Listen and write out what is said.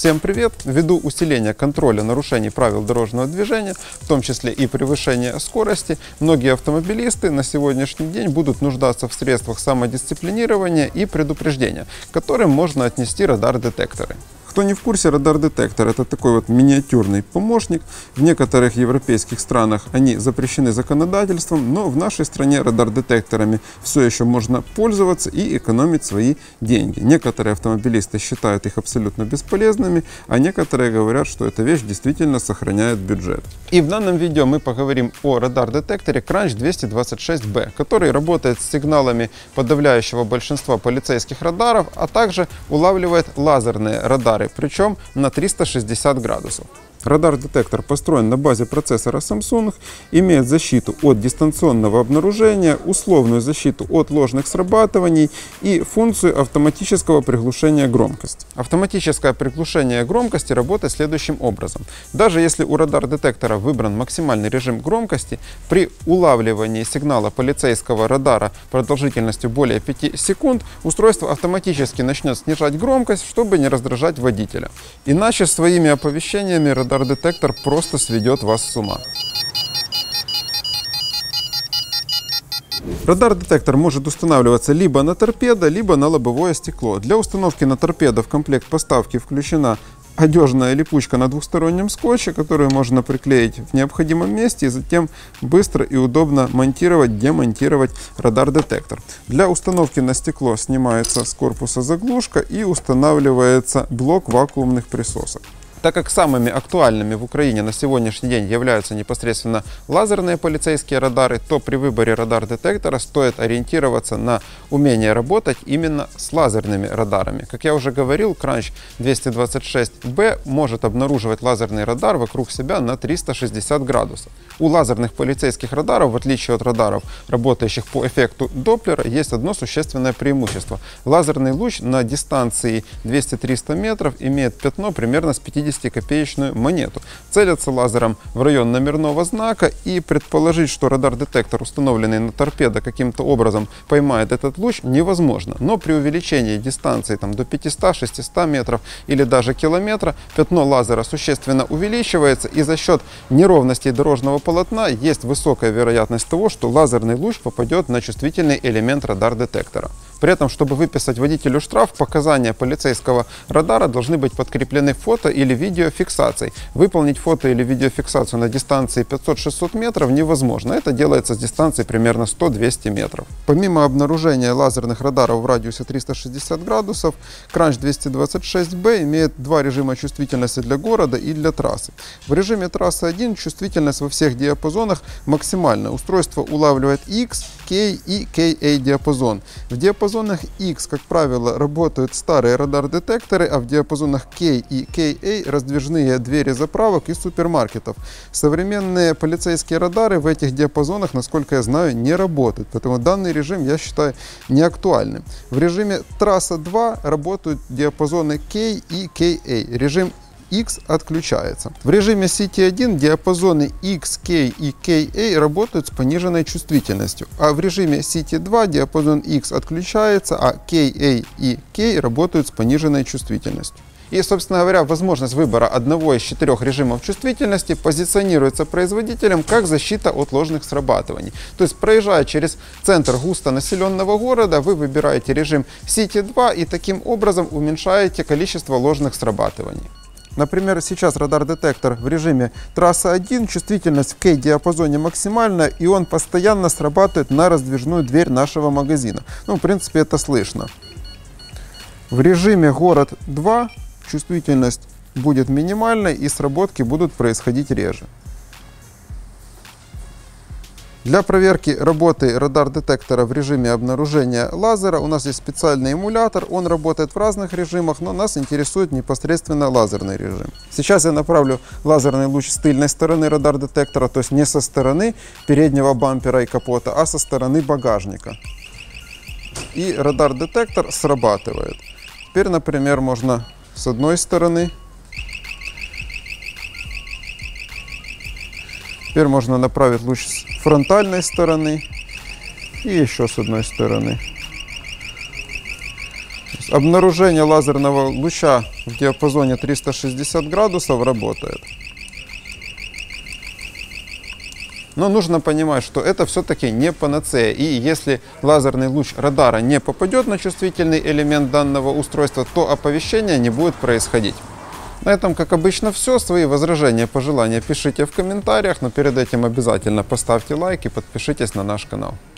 Всем привет! Ввиду усиления контроля нарушений правил дорожного движения, в том числе и превышения скорости, многие автомобилисты на сегодняшний день будут нуждаться в средствах самодисциплинирования и предупреждения, к которым можно отнести радар-детекторы. Кто не в курсе, радар-детектор — это такой вот миниатюрный помощник. В некоторых европейских странах они запрещены законодательством, но в нашей стране радар-детекторами все еще можно пользоваться и экономить свои деньги. Некоторые автомобилисты считают их абсолютно бесполезными, а некоторые говорят, что эта вещь действительно сохраняет бюджет. И в данном видео мы поговорим о радар-детекторе Crunch 226B, который работает с сигналами подавляющего большинства полицейских радаров, а также улавливает лазерные радары, причем на 360 градусов. Радар-детектор построен на базе процессора Samsung, имеет защиту от дистанционного обнаружения, условную защиту от ложных срабатываний и функцию автоматического приглушения громкости. Автоматическое приглушение громкости работает следующим образом. Даже если у радар-детектора выбран максимальный режим громкости, при улавливании сигнала полицейского радара продолжительностью более 5 секунд, устройство автоматически начнет снижать громкость, чтобы не раздражать водителя. Иначе своими оповещениями радар-детектор просто сведет вас с ума. Радар-детектор может устанавливаться либо на торпедо, либо на лобовое стекло. Для установки на торпедо в комплект поставки включена одежная липучка на двухстороннем скотче, которую можно приклеить в необходимом месте и затем быстро и удобно монтировать, демонтировать радар-детектор. Для установки на стекло снимается с корпуса заглушка и устанавливается блок вакуумных присосок. Так как самыми актуальными в Украине на сегодняшний день являются непосредственно лазерные полицейские радары, то при выборе радар-детектора стоит ориентироваться на умение работать именно с лазерными радарами. Как я уже говорил, Crunch 226B может обнаруживать лазерный радар вокруг себя на 360 градусов. У лазерных полицейских радаров, в отличие от радаров, работающих по эффекту Доплера, есть одно существенное преимущество. Лазерный луч на дистанции 200-300 метров имеет пятно примерно с 50-копеечную монету. Целятся лазером в район номерного знака, и предположить, что радар-детектор, установленный на торпедо, каким-то образом поймает этот луч, невозможно. Но при увеличении дистанции до 500-600 метров или даже километра пятно лазера существенно увеличивается, и за счет неровностей дорожного полотна есть высокая вероятность того, что лазерный луч попадет на чувствительный элемент радар-детектора. При этом, чтобы выписать водителю штраф, показания полицейского радара должны быть подкреплены фото или видеофиксацией. Выполнить фото или видеофиксацию на дистанции 500-600 метров невозможно. Это делается с дистанции примерно 100-200 метров. Помимо обнаружения лазерных радаров в радиусе 360 градусов, Crunch 226B имеет два режима чувствительности для города и для трассы. В режиме трассы 1 чувствительность во всех диапазонах максимальная. Устройство улавливает X, K и KA диапазон. В диапазонах X, как правило, работают старые радар-детекторы, а в диапазонах K и KA раздвижные двери заправок и супермаркетов. Современные полицейские радары в этих диапазонах, насколько я знаю, не работают, поэтому данный режим я считаю неактуальным. В режиме трасса 2 работают диапазоны K и KA. Режим X отключается. В режиме City 1 диапазоны X, K и KA работают с пониженной чувствительностью, а в режиме City 2 диапазон X отключается, а KA и K работают с пониженной чувствительностью. И, собственно говоря, возможность выбора одного из 4 режимов чувствительности позиционируется производителем как защита от ложных срабатываний. То есть, проезжая через центр густонаселенного города, вы выбираете режим City 2 и таким образом уменьшаете количество ложных срабатываний. Например, сейчас радар-детектор в режиме трасса 1, чувствительность в K-диапазоне максимальная, и он постоянно срабатывает на раздвижную дверь нашего магазина. В принципе, это слышно. В режиме город 2 чувствительность будет минимальной, и сработки будут происходить реже. Для проверки работы радар-детектора в режиме обнаружения лазера у нас есть специальный эмулятор. Он работает в разных режимах, но нас интересует непосредственно лазерный режим. Сейчас я направлю лазерный луч с тыльной стороны радар-детектора, то есть не со стороны переднего бампера и капота, а со стороны багажника. И радар-детектор срабатывает. Теперь, например, можно с одной стороны. Теперь можно направить луч с фронтальной стороны и еще с одной стороны. Обнаружение лазерного луча в диапазоне 360 градусов работает. Но нужно понимать, что это все-таки не панацея. И если лазерный луч радара не попадет на чувствительный элемент данного устройства, то оповещение не будет происходить. На этом, как обычно, все. Свои возражения, пожелания пишите в комментариях, но перед этим обязательно поставьте лайк и подпишитесь на наш канал.